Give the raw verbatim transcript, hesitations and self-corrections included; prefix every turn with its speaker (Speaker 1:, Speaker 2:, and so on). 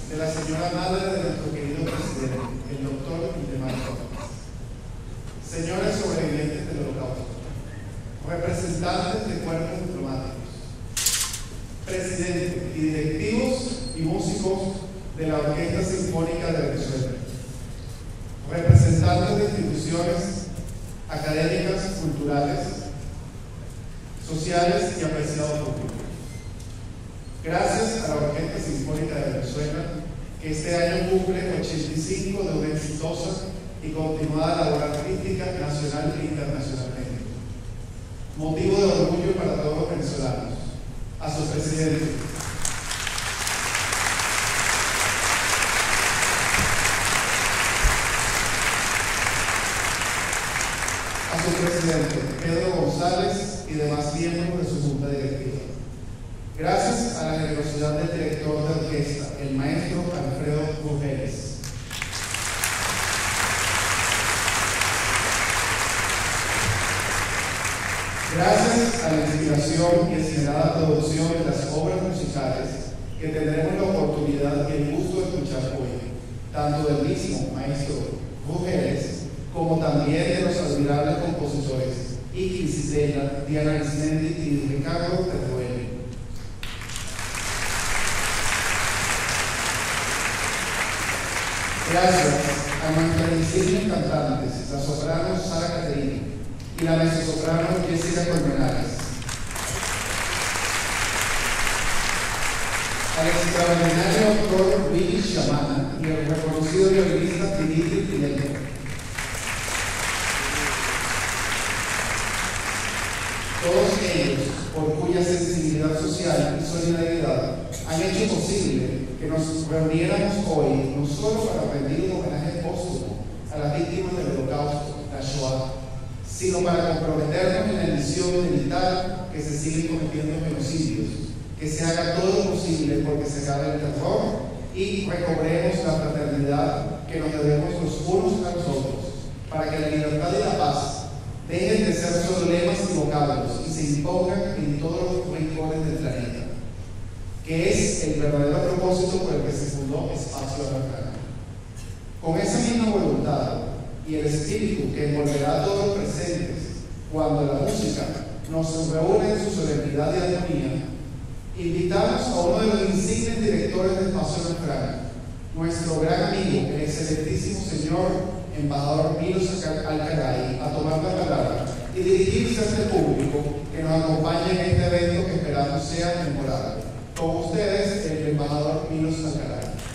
Speaker 1: de la señora madre de nuestro querido presidente, el doctor Waldemar Torres, señores sobrevivientes del Holocausto, representantes de cuerpos diplomáticos, presidentes y directivos y músicos de la Orquesta Sinfónica de Venezuela, representantes de instituciones académicas, culturales, sociales y apreciados públicos. Gracias a la Orquesta Sinfónica de Venezuela, que este año cumple ochenta y cinco de una exitosa y continuada labor artística nacional e internacionalmente. Motivo de orgullo para todos los venezolanos. A su presidente, a su presidente Pedro González y demás miembros de su junta directiva. Gracias a la generosidad del director de orquesta, el maestro Alfredo Mujeres. Gracias a la inspiración y esmerada producción de las obras musicales que tendremos la oportunidad y el gusto de escuchar hoy, tanto del mismo maestro Mujeres como también de los admirables compositores Iki Cisela, Diana Arismendi y Ricardo Terruel. Gracias a nuestras insignes cantantes, la soprano Sara Caterini y la mezzosoprano Jessica Colmenares. Al extraordinario doctor Willy Shamana y el reconocido violinista Dimitri Filenko. Todos ellos, por cuya sensibilidad social y solidaridad han hecho posible que nos reuniéramos hoy no solo para rendir un homenaje póstumo a las víctimas del Holocausto, la Shoah, sino para comprometernos en la misión de evitar que se sigan cometiendo genocidios, que se haga todo lo posible porque se acabe el terror y recobremos la fraternidad que nos debemos los unos a los otros, para que la libertad y la paz dejen de ser solo lemas y vocablos y se impongan en todos los rincones del planeta, que es el verdadero propósito por el que se fundó Espacio Americano. Con esa misma voluntad y el espíritu que envolverá a todos los presentes cuando la música nos reúne en su solemnidad y armonía, invitamos a uno de los insignes directores de Espacio Americano, nuestro gran amigo, el excelentísimo señor embajador Milos Alcaray, a tomar la palabra y dirigirse a este público que nos acompaña en este evento que esperamos sea memorable. Con ustedes, el embajador Milos Alcaray.